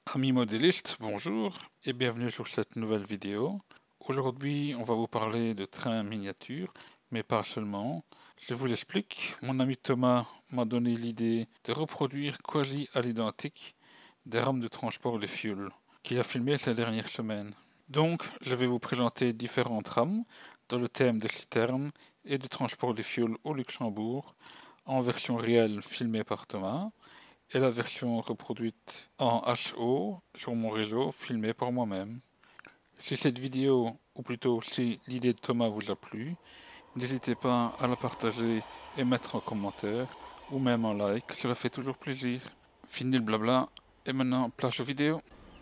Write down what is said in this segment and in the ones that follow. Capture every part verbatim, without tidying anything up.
Amis modélistes, bonjour et bienvenue sur cette nouvelle vidéo. Aujourd'hui, on va vous parler de trains miniatures, mais pas seulement. Je vous l'explique, mon ami Thomas m'a donné l'idée de reproduire quasi à l'identique des rames de transport de fioul qu'il a filmées ces dernières semaines. Donc, je vais vous présenter différentes rames dans le thème des citernes et de transport de fioul au Luxembourg, en version réelle filmée par Thomas, et la version reproduite en H O sur mon réseau filmée par moi-même. Si cette vidéo, ou plutôt si l'idée de Thomas vous a plu, n'hésitez pas à la partager et mettre en commentaire, ou même en like, cela fait toujours plaisir. Fini le blabla, et maintenant place aux vidéos.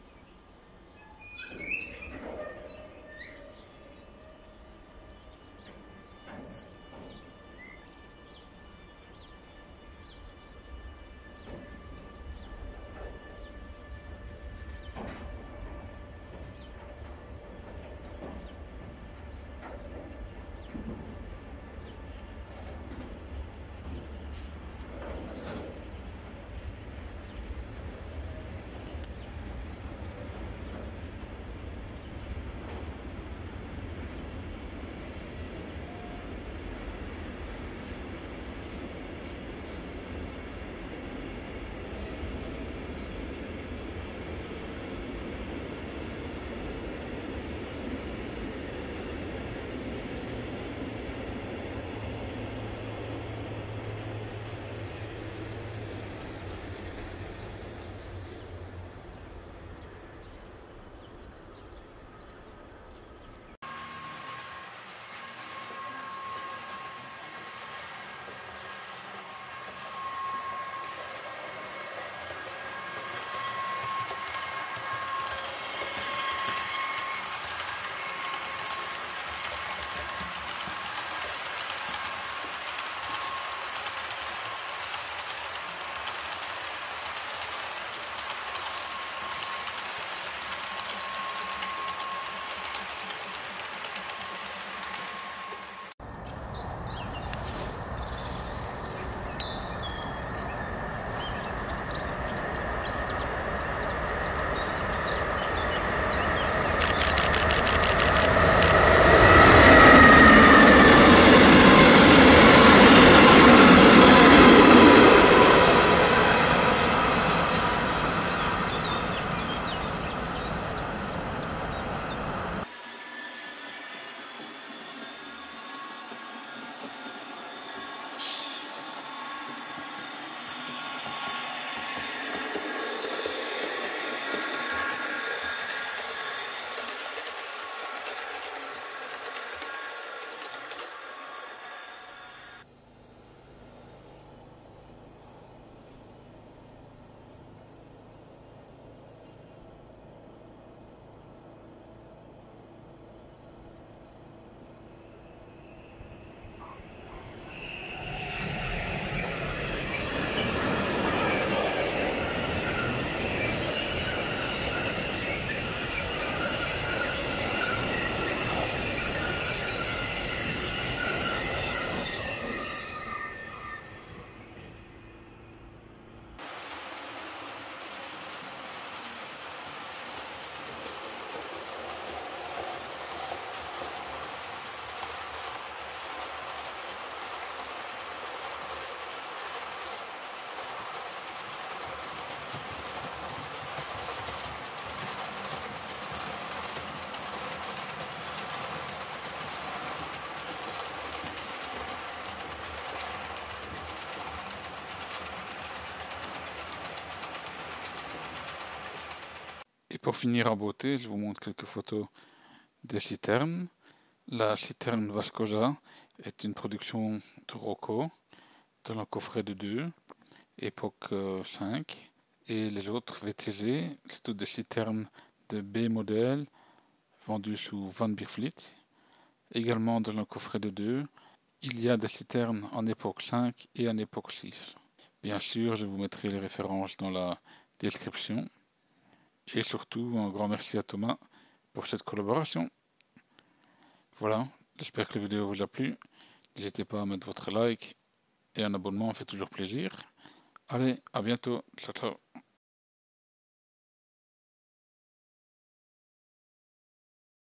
Et pour finir en beauté, je vous montre quelques photos des citernes. La citerne Vascosa est une production de Rocco, dans un coffret de deux, époque cinq. Et les autres V T G, c'est toutes des citernes de B modèle, vendues sous Van Biervliet. Également dans un coffret de deux, il y a des citernes en époque cinq et en époque six. Bien sûr, je vous mettrai les références dans la description. Et surtout, un grand merci à Thomas pour cette collaboration. Voilà, j'espère que la vidéo vous a plu. N'hésitez pas à mettre votre like et un abonnement, fait toujours plaisir. Allez, à bientôt. Ciao, ciao.